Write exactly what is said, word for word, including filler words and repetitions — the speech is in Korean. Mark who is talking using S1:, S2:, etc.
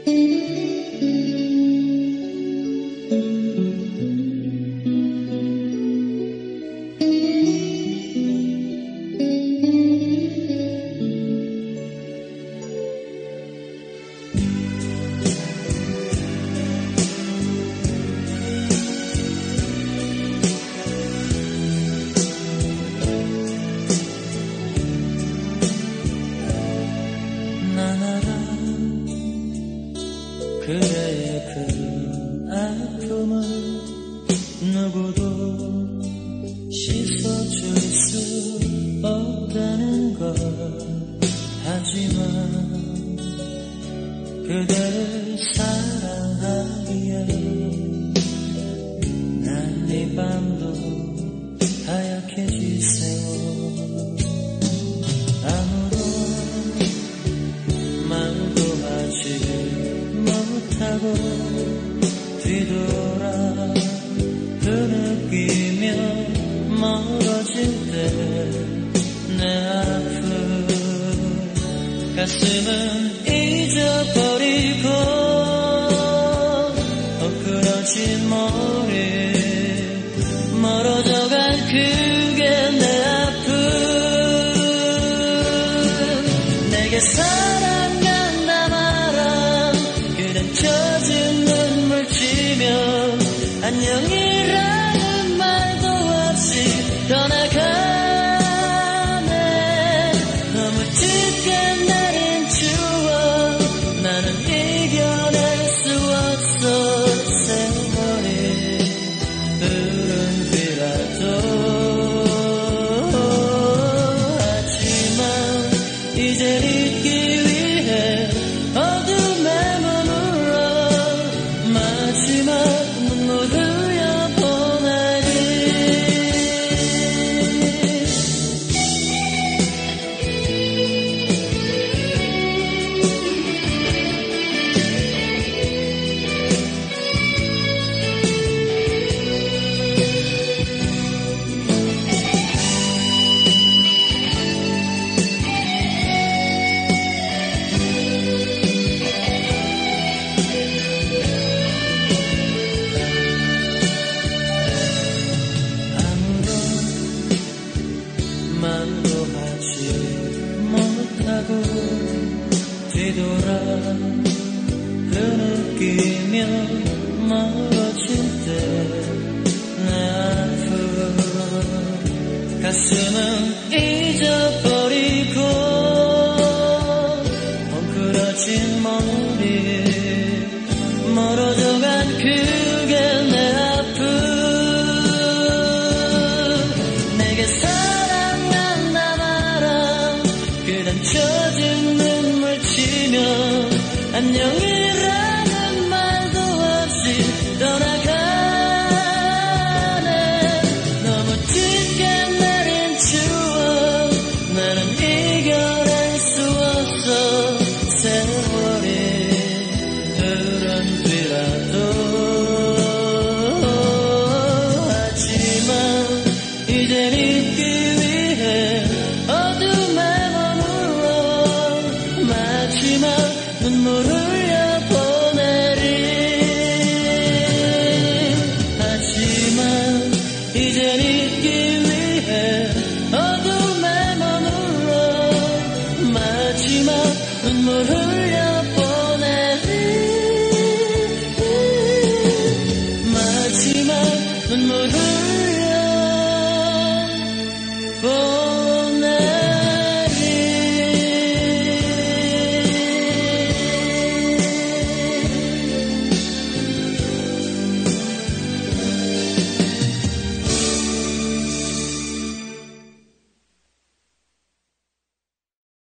S1: 그대의 그 아픔을 누구도 씻어줄 수 없다는 걸 하지만 그대를 사랑하기에 난 이 밤도 하얗게 지새워 아무런 말도 하지 못하고 뒤돌아 흐느끼며 멀어질 때 내 아픈 가슴은 잊어버리고 엉클어진 머리 멀어져간 그게 내 아픔 내게 사랑한다 말아 그댄 젖은 눈물 지며 안녕이라는 말도 없이 떠나가네 너무 짙게 내린 추억 나는 이겨낼 수 없어 세월이 흐른 뒤라도 하지만 이젠 잊기 위해 어둠에 머물러 마지막 눈물 흘려보내리 말도 하지 못하고 뒤돌아 흐느끼며 멀어질 때 내 아픔 가슴은 잊어버리고 엉클어진 멍